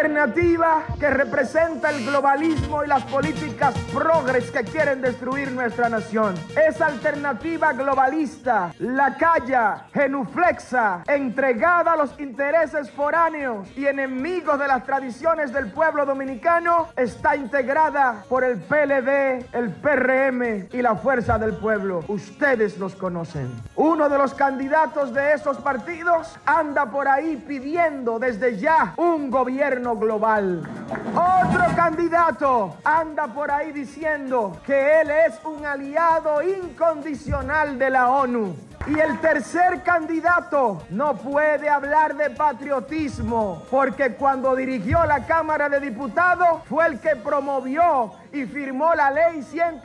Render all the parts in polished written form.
alternativa que representa el globalismo y las políticas progres que quieren destruir nuestra nación. Esa alternativa globalista, lacaya, genuflexa, entregada a los intereses foráneos y enemigos de las tradiciones del pueblo dominicano, está integrada por el PLD, el PRM y la Fuerza del Pueblo. Ustedes los conocen. Uno de los candidatos de esos partidos anda por ahí pidiendo desde ya un gobierno global. Otro candidato anda por ahí diciendo que él es un aliado incondicional de la ONU. Y el tercer candidato no puede hablar de patriotismo, porque cuando dirigió la Cámara de Diputados fue el que promovió y firmó la ley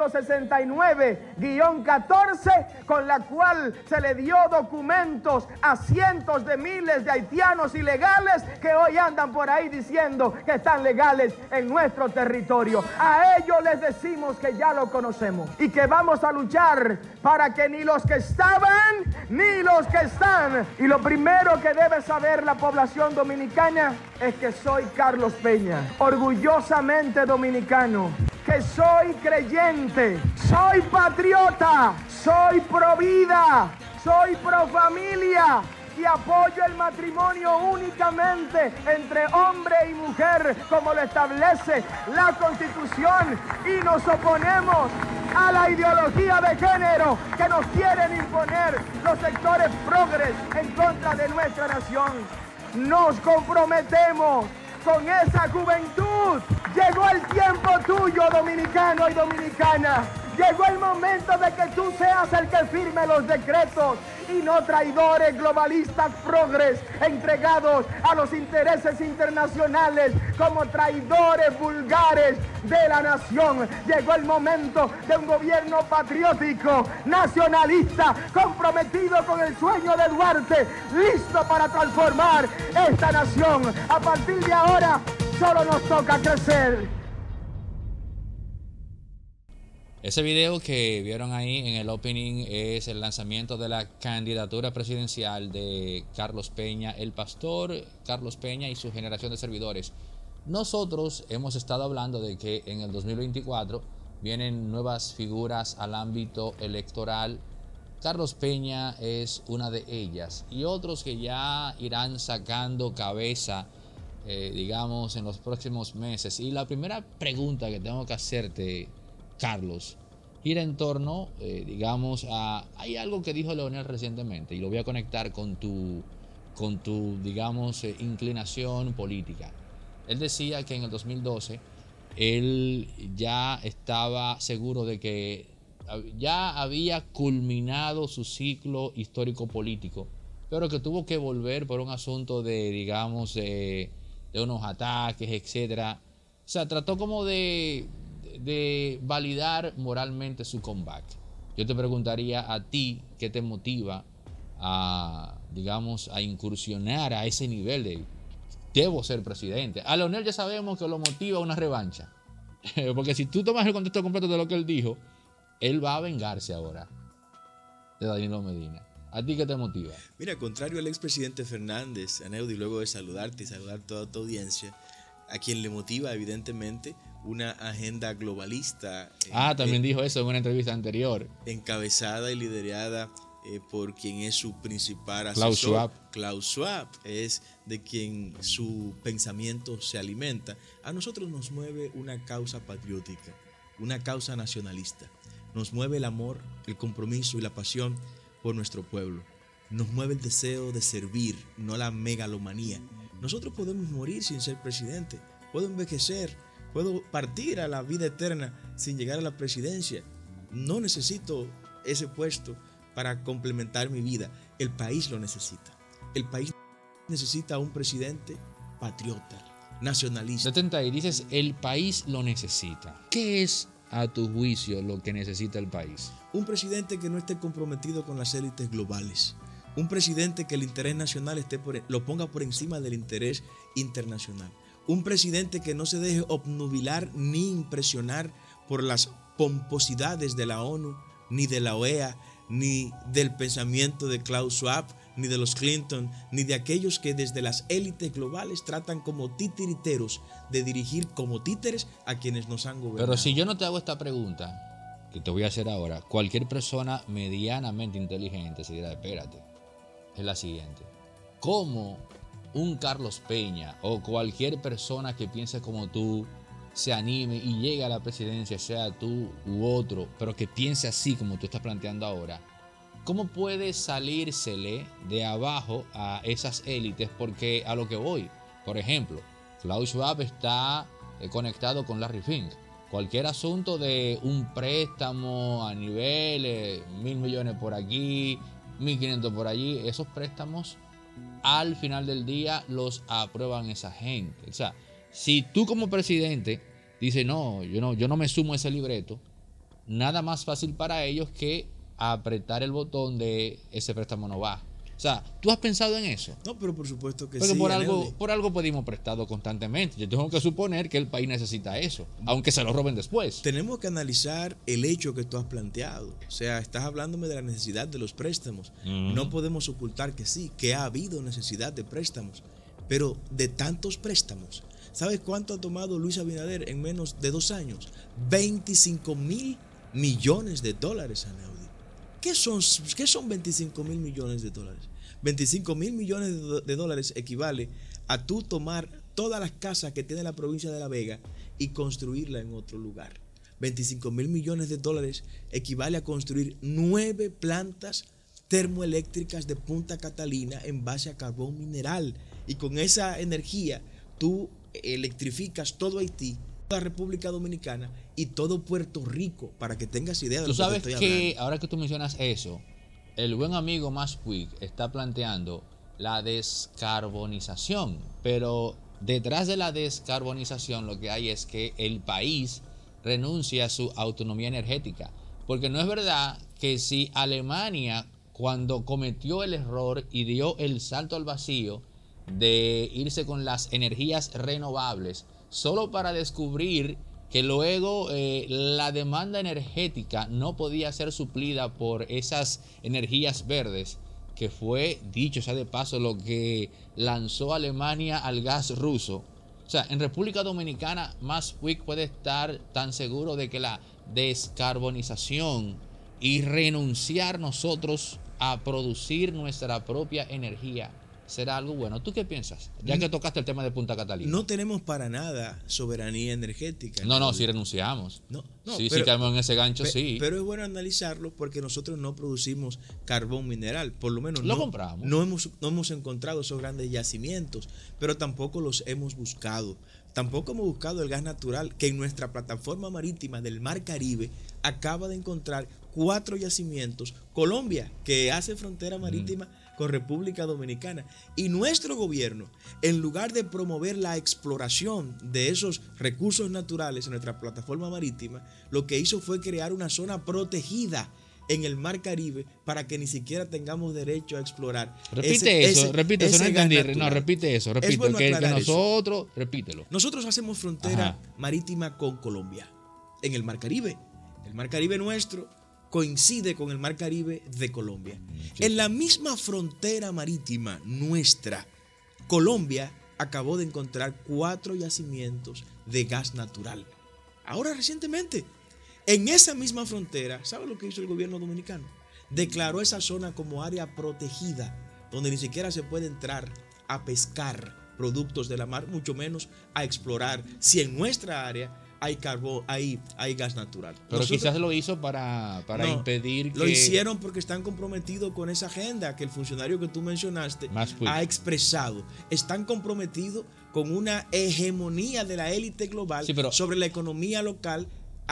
169-14, con la cual se le dio documentos a cientos de miles de haitianos ilegales que hoy andan por ahí diciendo que están legales en nuestro territorio. A ellos les decimos que ya lo conocemos y que vamos a luchar para que ni los que estaban ni los que están. Y lo primero que debe saber la población dominicana es que soy Carlos Peña, orgullosamente dominicano, que soy creyente, soy patriota, soy pro vida, soy pro familia y apoyo el matrimonio únicamente entre hombre y mujer, como lo establece la Constitución, y nos oponemos a la ideología de género que nos quieren imponer los sectores progres en contra de nuestra nación. Nos comprometemos con esa juventud. Llegó el tiempo tuyo, dominicano y dominicana. Llegó el momento de que tú seas el que firme los decretos y no traidores globalistas progres entregados a los intereses internacionales como traidores vulgares de la nación. Llegó el momento de un gobierno patriótico, nacionalista, comprometido con el sueño de Duarte, listo para transformar esta nación. A partir de ahora, solo nos toca crecer. Ese video que vieron ahí en el opening es el lanzamiento de la candidatura presidencial de Carlos Peña, el pastor Carlos Peña y su generación de servidores. Nosotros hemos estado hablando de que en el 2024 vienen nuevas figuras al ámbito electoral. Carlos Peña es una de ellas y otros que ya irán sacando cabeza, digamos, en los próximos meses. Y la primera pregunta que tengo que hacerte, Carlos, gira en torno, digamos, a... Hay algo que dijo Leonel recientemente y lo voy a conectar con tu digamos, inclinación política. Él decía que en el 2012 él ya estaba seguro de que ya había culminado su ciclo histórico político, pero que tuvo que volver por un asunto de, digamos, de unos ataques, etcétera. O sea, trató como de validar moralmente su comeback. Yo te preguntaría a ti, ¿qué te motiva a, digamos, a incursionar a ese nivel de debo ser presidente? A Leonel ya sabemos que lo motiva una revancha, porque si tú tomas el contexto completo de lo que él dijo, él va a vengarse ahora de Danilo Medina. ¿A ti qué te motiva? Mira, contrario al expresidente Fernández, Aneudi, luego de saludarte y saludar toda tu audiencia, a quien le motiva evidentemente una agenda globalista. También dijo eso en una entrevista anterior. Encabezada y liderada por quien es su principal asesor, Klaus Schwab, es de quien su pensamiento se alimenta. A nosotros nos mueve una causa patriótica, una causa nacionalista. Nos mueve el amor, el compromiso y la pasión por nuestro pueblo. Nos mueve el deseo de servir, no la megalomanía. Nosotros podemos morir sin ser presidente, puedo envejecer, puedo partir a la vida eterna sin llegar a la presidencia. No necesito ese puesto para complementar mi vida. El país lo necesita. El país necesita a un presidente patriota, nacionalista. Detenta y dices, el país lo necesita. ¿Qué es, a tu juicio, lo que necesita el país? Un presidente que no esté comprometido con las élites globales. Un presidente que el interés nacional lo ponga por encima del interés internacional. Un presidente que no se deje obnubilar ni impresionar por las pomposidades de la ONU, ni de la OEA, ni del pensamiento de Klaus Schwab, ni de los Clinton, ni de aquellos que desde las élites globales tratan como titiriteros de dirigir como títeres a quienes nos han gobernado. Pero si yo no te hago esta pregunta, que te voy a hacer ahora, cualquier persona medianamente inteligente se dirá, espérate, es la siguiente. ¿Cómo un Carlos Peña o cualquier persona que piense como tú se anime y llegue a la presidencia, sea tú u otro, pero que piense así como tú estás planteando ahora? ¿Cómo puede salírsele de abajo a esas élites? Porque a lo que voy, por ejemplo, Klaus Schwab está conectado con Larry Fink. Cualquier asunto de un préstamo a nivel 1.000 millones por aquí, 1.500 por allí, esos préstamos al final del día los aprueban esa gente. O sea, si tú como presidente dices, no, yo no me sumo a ese libreto, nada más fácil para ellos que apretar el botón de ese préstamo no va. O sea, ¿tú has pensado en eso? No, pero por supuesto que porque sí. Por algo pedimos prestado constantemente. Yo tengo que suponer que el país necesita eso, aunque se lo roben después. Tenemos que analizar el hecho que tú has planteado. O sea, estás hablándome de la necesidad de los préstamos. No podemos ocultar que sí, que ha habido necesidad de préstamos. Pero de tantos préstamos, ¿sabes cuánto ha tomado Luis Abinader en menos de 2 años? 25.000 millones de dólares, Anaudi. ¿Qué son 25.000 millones de dólares? 25.000 millones de dólares equivale a tú tomar todas las casas que tiene la provincia de La Vega y construirla en otro lugar. 25.000 millones de dólares equivale a construir 9 plantas termoeléctricas de Punta Catalina en base a carbón mineral. Y con esa energía tú electrificas todo Haití, toda República Dominicana y todo Puerto Rico, para que tengas idea de lo que te estoy hablando. Tú sabes que ahora que tú mencionas eso, el buen amigo Mas Puig está planteando la descarbonización, pero detrás de la descarbonización lo que hay es que el país renuncia a su autonomía energética, porque no es verdad que si Alemania, cuando cometió el error y dio el salto al vacío de irse con las energías renovables, solo para descubrir que luego la demanda energética no podía ser suplida por esas energías verdes, que fue, dicho sea de paso, lo que lanzó Alemania al gas ruso. O sea, en República Dominicana, Mas Puig puede estar tan seguro de que la descarbonización y renunciar nosotros a producir nuestra propia energía será algo bueno. ¿Tú qué piensas? Ya que tocaste el tema de Punta Catalina. No tenemos para nada soberanía energética. No, si renunciamos. Si caemos en ese gancho, sí. Pero es bueno analizarlo porque nosotros no producimos carbón mineral. Por lo menos lo compramos. No hemos encontrado esos grandes yacimientos, pero tampoco los hemos buscado. Tampoco hemos buscado el gas natural, que en nuestra plataforma marítima del Mar Caribe acaba de encontrar 4 yacimientos. Colombia, que hace frontera marítima con República Dominicana, y nuestro gobierno, en lugar de promover la exploración de esos recursos naturales en nuestra plataforma marítima, lo que hizo fue crear una zona protegida en el Mar Caribe para que ni siquiera tengamos derecho a explorar. Repite eso, no entendí. No, repite eso, bueno que nosotros, repítelo. Nosotros hacemos frontera marítima con Colombia, en el Mar Caribe. El Mar Caribe nuestro coincide con el Mar Caribe de Colombia. En la misma frontera marítima nuestra, Colombia acabó de encontrar 4 yacimientos de gas natural. Ahora, recientemente, en esa misma frontera, ¿sabe lo que hizo el gobierno dominicano? Declaró esa zona como área protegida, donde ni siquiera se puede entrar a pescar productos de la mar, mucho menos a explorar si en nuestra área hay carbón, hay gas natural. Pero quizás lo hizo para impedir que... Lo hicieron porque están comprometidos con esa agenda que el funcionario que tú mencionaste ha expresado. Están comprometidos con una hegemonía de la élite global sobre la economía local,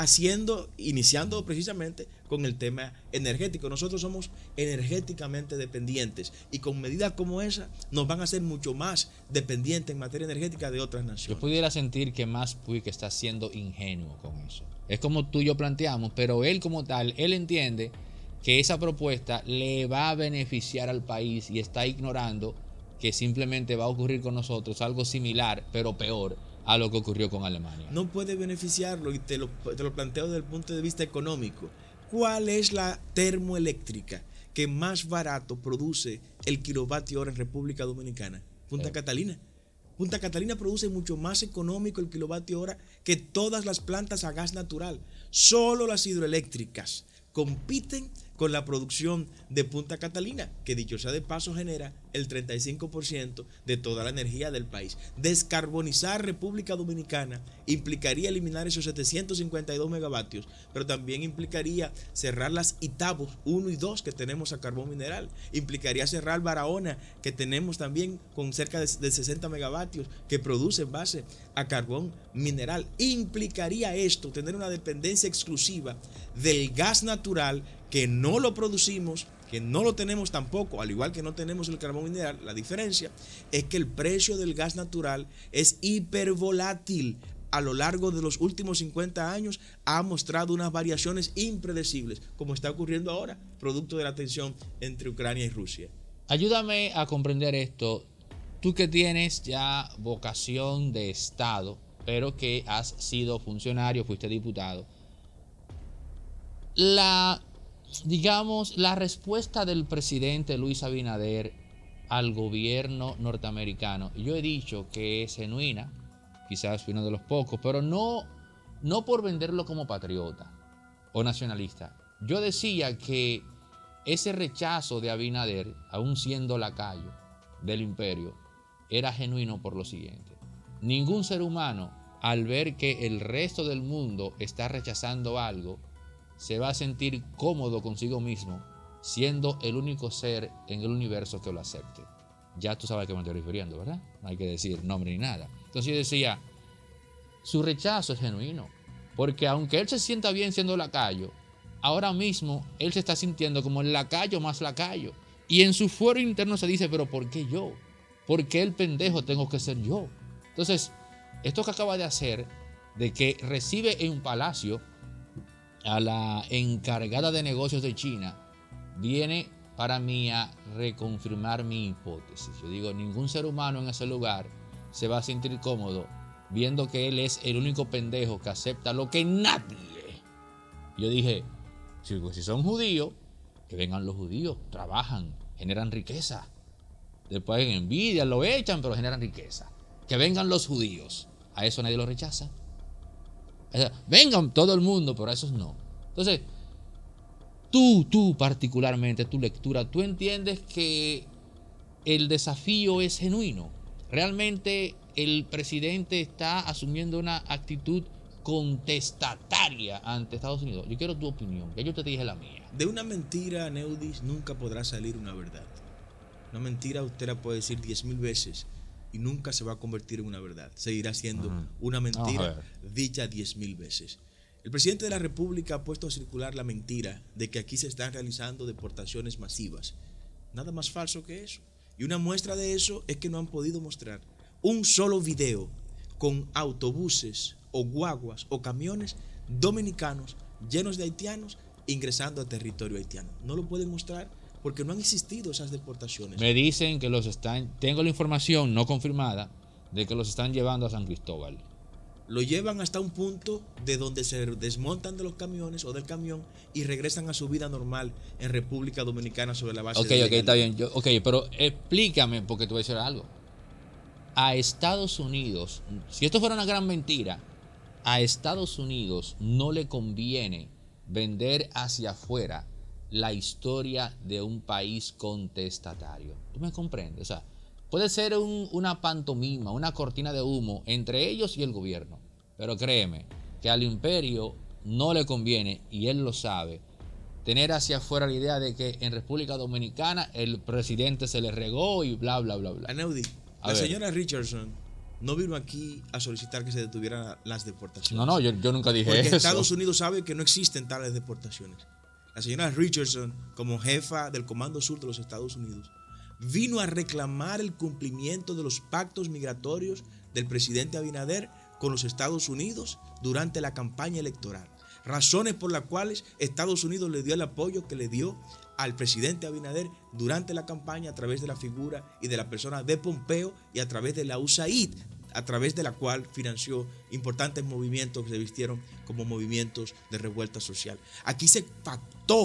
iniciando precisamente con el tema energético. Nosotros somos energéticamente dependientes y con medidas como esa nos van a hacer mucho más dependientes en materia energética de otras naciones. Yo pudiera sentir que Mas Puig está siendo ingenuo con eso. Es como tú y yo planteamos, pero él como tal, él entiende que esa propuesta le va a beneficiar al país y está ignorando que simplemente va a ocurrir con nosotros algo similar, pero peor a lo que ocurrió con Alemania. No puede beneficiarlo, y te lo planteo desde el punto de vista económico. ¿Cuál es la termoeléctrica que más barato produce el kilovatio hora en República Dominicana? Punta Catalina. Punta Catalina produce mucho más económico el kilovatio hora que todas las plantas a gas natural. Solo las hidroeléctricas compiten con la producción de Punta Catalina, que dicho sea de paso genera el 35% de toda la energía del país. Descarbonizar República Dominicana implicaría eliminar esos 752 megavatios, pero también implicaría cerrar las Itabos 1 y 2 que tenemos a carbón mineral, implicaría cerrar Barahona, que tenemos también con cerca de 60 megavatios que produce en base a carbón mineral. Implicaría esto tener una dependencia exclusiva del gas natural, que no lo producimos, que no lo tenemos tampoco, al igual que no tenemos el carbón mineral. La diferencia es que el precio del gas natural es hipervolátil. A lo largo de los últimos 50 años ha mostrado unas variaciones impredecibles, como está ocurriendo ahora, producto de la tensión entre Ucrania y Rusia. Ayúdame a comprender esto. Tú que tienes ya vocación de Estado, pero que has sido funcionario, fuiste diputado. La respuesta del presidente Luis Abinader al gobierno norteamericano, yo he dicho que es genuina, quizás uno de los pocos, pero no por venderlo como patriota o nacionalista. Yo decía que ese rechazo de Abinader, aún siendo lacayo del imperio, era genuino por lo siguiente. Ningún ser humano, al ver que el resto del mundo está rechazando algo, se va a sentir cómodo consigo mismo siendo el único ser en el universo que lo acepte. Ya tú sabes a qué me estoy refiriendo, ¿verdad? No hay que decir nombre ni nada. Entonces yo decía, su rechazo es genuino, porque aunque él se sienta bien siendo lacayo, ahora mismo él se está sintiendo como el lacayo más lacayo. Y en su fuero interno se dice, pero ¿por qué yo? ¿Por qué el pendejo tengo que ser yo? Entonces, esto que acaba de hacer, de que recibe en un palacio a la encargada de negocios de China, viene para mí a reconfirmar mi hipótesis. Yo digo, ningún ser humano en ese lugar se va a sentir cómodo viendo que él es el único pendejo que acepta lo que nadie. Yo dije, si son judíos, que vengan los judíos, trabajan, generan riqueza. Después en envidia lo echan, pero generan riqueza. Que vengan los judíos. A eso nadie lo rechaza. Vengan todo el mundo, pero a esos no. Entonces, tú particularmente, tu lectura, tú entiendes que el desafío es genuino. Realmente el presidente está asumiendo una actitud contestataria ante Estados Unidos. Yo quiero tu opinión, ya yo te dije la mía. De una mentira, Neudis, nunca podrá salir una verdad. Una mentira usted la puede decir 10,000 veces y nunca se va a convertir en una verdad. Seguirá siendo una mentira dicha 10,000 veces. El presidente de la República ha puesto a circular la mentira de que aquí se están realizando deportaciones masivas. Nada más falso que eso. Y una muestra de eso es que no han podido mostrar un solo video con autobuses o guaguas o camiones dominicanos llenos de haitianos ingresando a territorio haitiano. No lo pueden mostrar porque no han existido esas deportaciones. Me dicen que tengo la información no confirmada de que los están llevando a San Cristóbal. Lo llevan hasta un punto de donde se desmontan de los camiones o del camión y regresan a su vida normal en República Dominicana sobre la base de... Ok, está bien. Pero explícame, porque te voy a decir algo. A Estados Unidos, si esto fuera una gran mentira, a Estados Unidos no le conviene vender hacia afuera la historia de un país contestatario. ¿Tú me comprendes? O sea, puede ser una pantomima, una cortina de humo entre ellos y el gobierno. Pero créeme que al imperio no le conviene, y él lo sabe, tener hacia afuera la idea de que en República Dominicana el presidente se le regó y bla, bla, bla, bla. Aneudi, la señora Richardson no vino aquí a solicitar que se detuvieran las deportaciones. No, yo nunca dije eso. Porque Estados Unidos sabe que no existen tales deportaciones. La señora Richardson, como jefa del Comando Sur de los Estados Unidos, vino a reclamar el cumplimiento de los pactos migratorios del presidente Abinader con los Estados Unidos durante la campaña electoral. Razones por las cuales Estados Unidos le dio el apoyo que le dio al presidente Abinader durante la campaña a través de la figura y de la persona de Pompeo y a través de la USAID, a través de la cual financió importantes movimientos que se vistieron como movimientos de revuelta social. Aquí se pactó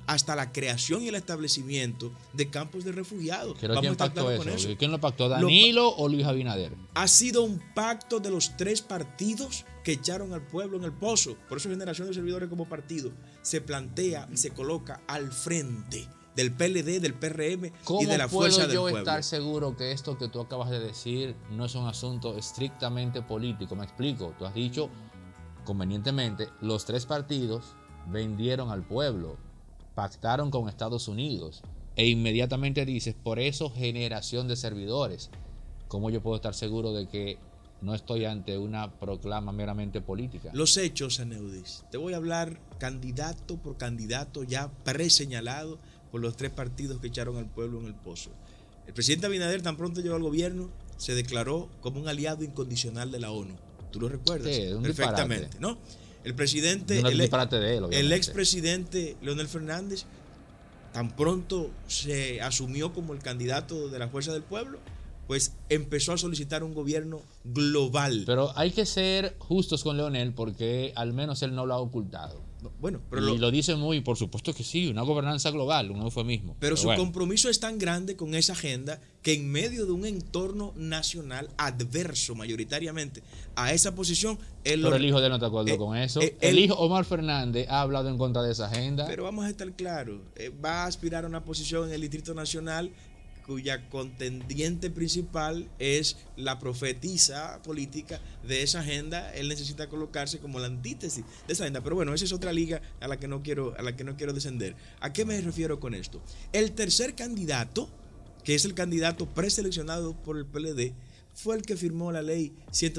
hasta la creación y el establecimiento de campos de refugiados. ¿Pero quién pactó eso? ¿Quién lo pactó? ¿Danilo o Luis Abinader? Ha sido un pacto de los tres partidos que echaron al pueblo en el pozo. Por eso Generación de Servidores como partido se plantea y se coloca al frente del PLD, del PRM y de la Fuerza del Pueblo. ¿Cómo puedo yo estar seguro que esto que tú acabas de decir no es un asunto estrictamente político? Me explico. Tú has dicho, convenientemente, los tres partidos vendieron al pueblo, pactaron con Estados Unidos e inmediatamente dices, por eso Generación de Servidores. ¿Cómo yo puedo estar seguro de que no estoy ante una proclama meramente política? Los hechos, Aneudis. Te voy a hablar candidato por candidato ya preseñalado por los tres partidos que echaron al pueblo en el pozo. El presidente Abinader, tan pronto llegó al gobierno, se declaró como un aliado incondicional de la ONU. ¿Tú lo recuerdas? Sí, perfectamente, ¿no? El presidente, el expresidente Leonel Fernández, tan pronto se asumió como el candidato de la Fuerza del Pueblo, pues empezó a solicitar un gobierno global. Pero hay que ser justos con Leonel porque al menos él no lo ha ocultado. Bueno, pero lo dice muy, por supuesto que sí, una gobernanza global, un eufemismo. Pero su compromiso es tan grande con esa agenda que en medio de un entorno nacional adverso mayoritariamente a esa posición, pero el hijo de él no está de acuerdo con eso. El hijo Omar Fernández ha hablado en contra de esa agenda. Pero vamos a estar claros, va a aspirar a una posición en el Distrito Nacional cuya contendiente principal es la profetisa política de esa agenda. Él necesita colocarse como la antítesis de esa agenda. Pero bueno, esa es otra liga a la que no quiero descender. ¿A qué me refiero con esto? El tercer candidato, que es el candidato preseleccionado por el PLD, fue el que firmó la ley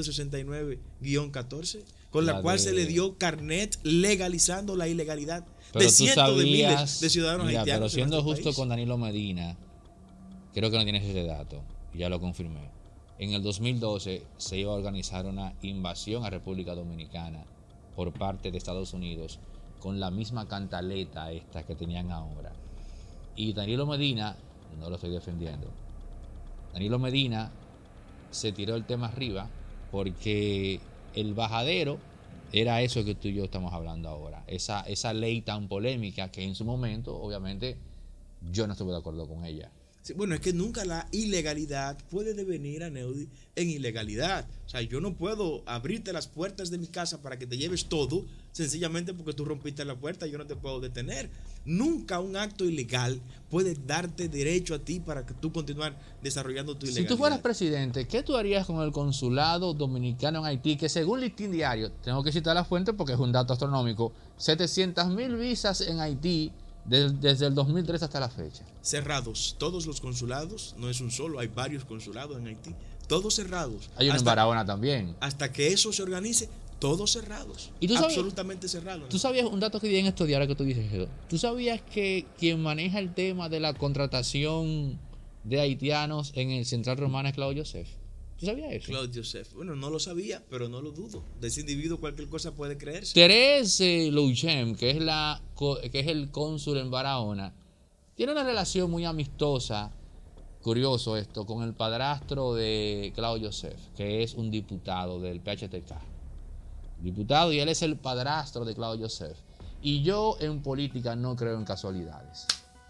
169-14, con la cual se le dio carnet legalizando la ilegalidad de cientos de miles de ciudadanos haitianos. Pero siendo justo con Danilo Medina, creo que no tienes ese dato, ya lo confirmé. En el 2012 se iba a organizar una invasión a República Dominicana por parte de Estados Unidos con la misma cantaleta esta que tenían ahora. Y Danilo Medina, no lo estoy defendiendo, Danilo Medina se tiró el tema arriba porque el bajadero era eso que tú y yo estamos hablando ahora. Esa ley tan polémica que en su momento, obviamente, yo no estuve de acuerdo con ella. Sí, bueno, es que nunca la ilegalidad puede devenir, Aneudi, en ilegalidad. O sea, yo no puedo abrirte las puertas de mi casa para que te lleves todo, sencillamente porque tú rompiste la puerta y yo no te puedo detener. Nunca un acto ilegal puede darte derecho a ti para que tú continúes desarrollando tu ilegalidad. Si tú fueras presidente, ¿qué tú harías con el consulado dominicano en Haití? Que según Listín Diario, tengo que citar la fuente porque es un dato astronómico, 700,000 visas en Haití desde el 2003 hasta la fecha. Cerrados, todos los consulados, no es un solo, hay varios consulados en Haití, todos cerrados. Hay uno en Barahona también. Hasta que eso se organice, todos cerrados. ¿Y tú sabías, absolutamente cerrados? ¿Tú sabías un dato que di en estos días que tú dices eso? ¿Tú sabías que quien maneja el tema de la contratación de haitianos en el Central Romana es Claudio Joseph? ¿Tú sabías eso? Claudio Joseph. Bueno, no lo sabía, pero no lo dudo. De ese individuo cualquier cosa puede creerse. Thérèse Louchem, que es el cónsul en Barahona, tiene una relación muy amistosa, curioso esto, con el padrastro de Claudio Joseph, que es un diputado del PHTK. Diputado, y él es el padrastro de Claudio Joseph. Y yo en política no creo en casualidades.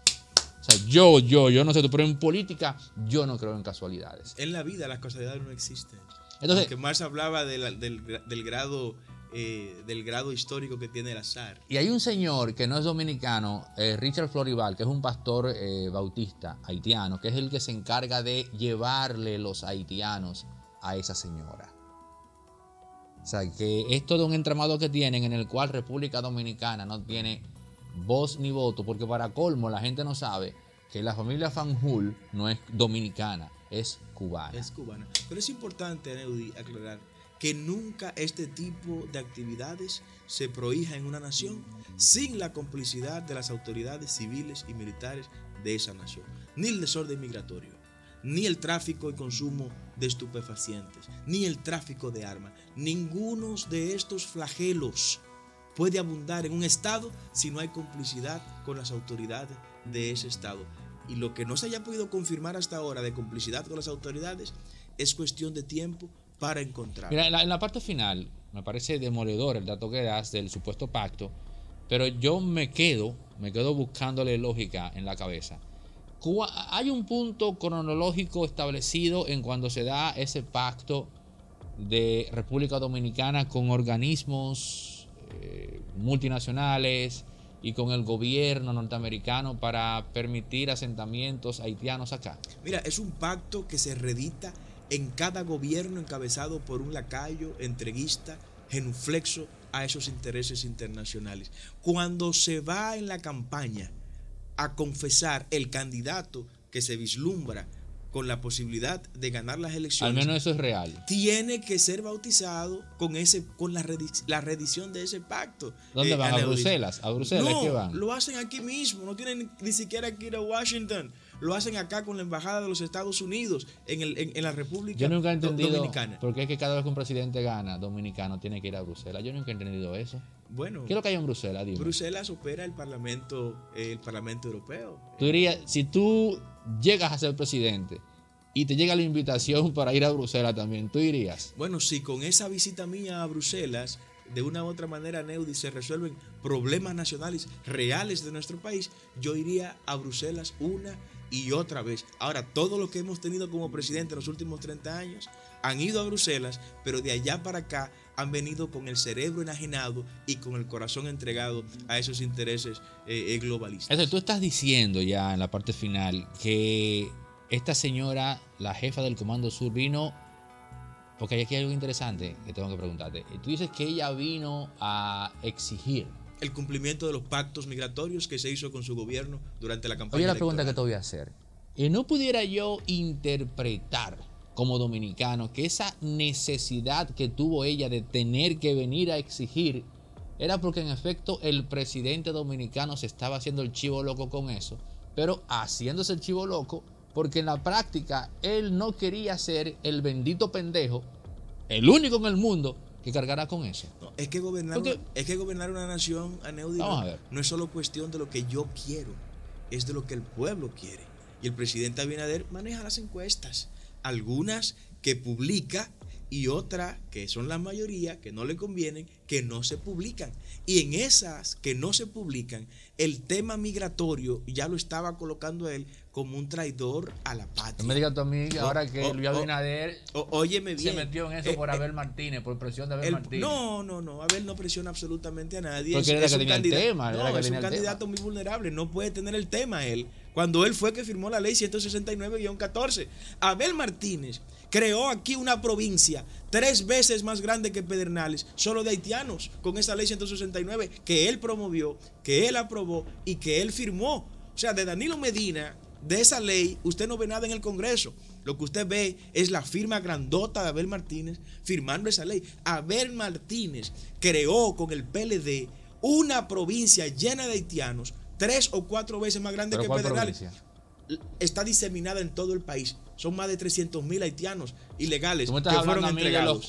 O sea, yo no sé tú, pero en política yo no creo en casualidades. En la vida las casualidades no existen. Entonces, que Marx hablaba del grado histórico que tiene el azar. Y hay un señor que no es dominicano, Richard Florival, que es un pastor bautista haitiano, que es el que se encarga de llevarle los haitianos a esa señora. O sea, que es todo un entramado que tienen en el cual República Dominicana no tiene voz ni voto, porque para colmo la gente no sabe que la familia Fanjul no es dominicana, es cubana. Es cubana. Pero es importante, Aneudi, aclarar que nunca este tipo de actividades se prohija en una nación sin la complicidad de las autoridades civiles y militares de esa nación. Ni el desorden migratorio, ni el tráfico y consumo de estupefacientes, ni el tráfico de armas. Ninguno de estos flagelos puede abundar en un estado si no hay complicidad con las autoridades de ese estado. Y lo que no se haya podido confirmar hasta ahora de complicidad con las autoridades es cuestión de tiempo para encontrar. Mira, en la parte final me parece demoledor el dato que das del supuesto pacto, pero yo me quedo me quedo buscándole lógica en la cabeza. ¿Hay un punto cronológico establecido en cuando se da ese pacto de República Dominicana con organismos multinacionales y con el gobierno norteamericano para permitir asentamientos haitianos acá? Mira, es un pacto que se redita en cada gobierno encabezado por un lacayo, entreguista, genuflexo a esos intereses internacionales. Cuando se va en la campaña a confesar el candidato que se vislumbra con la posibilidad de ganar las elecciones, al menos eso es real, tiene que ser bautizado con la redición de ese pacto. ¿Dónde van? ¿A Bruselas? ¿A Bruselas? No, ¿Qué van? lo hacen aquí mismo, no tienen ni siquiera que ir a Washington. Lo hacen acá con la Embajada de los Estados Unidos en la República Dominicana. Yo nunca he entendido por qué es que cada vez que un presidente gana dominicano tiene que ir a Bruselas. Yo nunca he entendido eso. Bueno, ¿qué es lo que hay en Bruselas? Dime. Bruselas opera el Parlamento Europeo. Tú dirías, si tú llegas a ser presidente y te llega la invitación para ir a Bruselas también, ¿tú irías? Bueno, si con esa visita mía a Bruselas, de una u otra manera, Neudi, se resuelven problemas nacionales reales de nuestro país, yo iría a Bruselas una y otra vez. Ahora, todo lo que hemos tenido como presidente en los últimos 30 años han ido a Bruselas, pero de allá para acá han venido con el cerebro enajenado y con el corazón entregado a esos intereses globalistas. Eso, tú estás diciendo ya en la parte final que esta señora, la jefa del Comando Sur, vino, porque aquí hay algo interesante que tengo que preguntarte. Tú dices que ella vino a exigir el cumplimiento de los pactos migratorios que se hizo con su gobierno durante la campaña electoral. Oye, la electoral. pregunta que te voy a hacer. ¿Y no pudiera yo interpretar como dominicano que esa necesidad que tuvo ella de tener que venir a exigir era porque en efecto el presidente dominicano se estaba haciendo el chivo loco con eso, pero haciéndose el chivo loco porque en la práctica él no quería ser el bendito pendejo, el único en el mundo que cargará con eso? No, es que gobernar una nación, Aneudi, no es solo cuestión de lo que yo quiero, es de lo que el pueblo quiere. Y el presidente Abinader maneja las encuestas, algunas que publica y otras, que son la mayoría, que no le convienen, que no se publican. Y en esas que no se publican, el tema migratorio ya lo estaba colocando él como un traidor a la patria. No me digas tú a mí ahora que Luis Abinader óyeme bien, se metió en eso por Abel Martínez, por presión de Abel Martínez. No, Abel no presiona absolutamente a nadie. Porque era que tenía el tema. Es un candidato muy vulnerable, no puede tener el tema él. Cuando él fue que firmó la ley 169-14, Abel Martínez creó aquí una provincia 3 veces más grande que Pedernales, solo de haitianos, con esa ley 169 que él promovió, que él aprobó y que él firmó. O sea, de Danilo Medina, de esa ley, usted no ve nada en el Congreso. Lo que usted ve es la firma grandota de Abel Martínez firmando esa ley. Abel Martínez creó con el PLD una provincia llena de haitianos 3 o 4 veces más grande que Pedernales. Provincia? Está diseminada en todo el país. Son más de 300,000 haitianos ilegales. ¿Tú me estás hablando a mí de los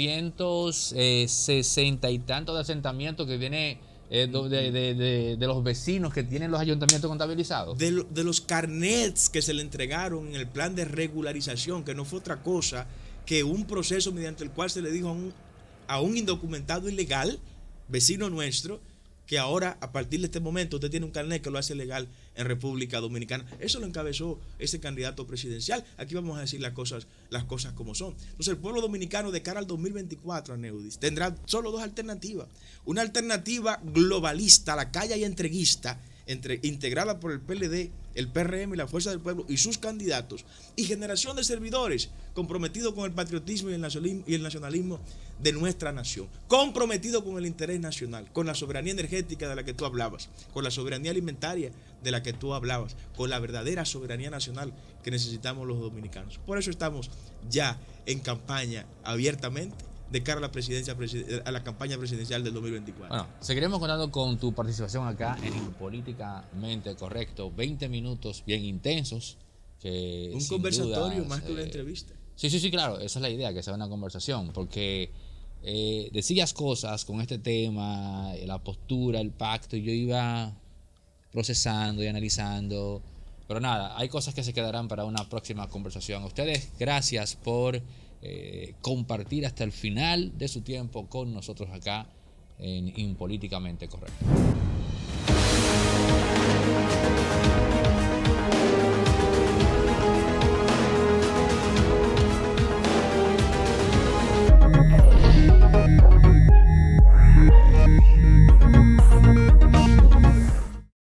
460 y tantos de asentamientos que viene de los vecinos que tienen los ayuntamientos contabilizados? De los carnets que se le entregaron en el plan de regularización, que no fue otra cosa que un proceso mediante el cual se le dijo a un indocumentado ilegal, vecino nuestro, que ahora, a partir de este momento, usted tiene un carnet que lo hace legal en República Dominicana. Eso lo encabezó ese candidato presidencial. Aquí vamos a decir las cosas como son. Entonces, el pueblo dominicano de cara al 2024, Aneudis, tendrá solo 2 alternativas. Una alternativa globalista, lacaya y entreguista, integrada por el PLD, el PRM y la Fuerza del Pueblo y sus candidatos, y generación de servidores comprometidos con el patriotismo y el nacionalismo de nuestra nación, comprometido con el interés nacional, con la soberanía energética de la que tú hablabas, con la soberanía alimentaria de la que tú hablabas, con la verdadera soberanía nacional que necesitamos los dominicanos. Por eso estamos ya en campaña abiertamente de cara a la campaña presidencial del 2024. Bueno, seguiremos contando con tu participación acá en Políticamente Correcto. 20 minutos bien intensos. Un conversatorio más que una entrevista. Sí, claro. Esa es la idea, que sea una conversación. Porque decías cosas con este tema, la postura, el pacto, y yo iba procesando y analizando. Pero nada, hay cosas que se quedarán para una próxima conversación. A ustedes, gracias por compartir hasta el final de su tiempo con nosotros acá en Políticamente Correcto.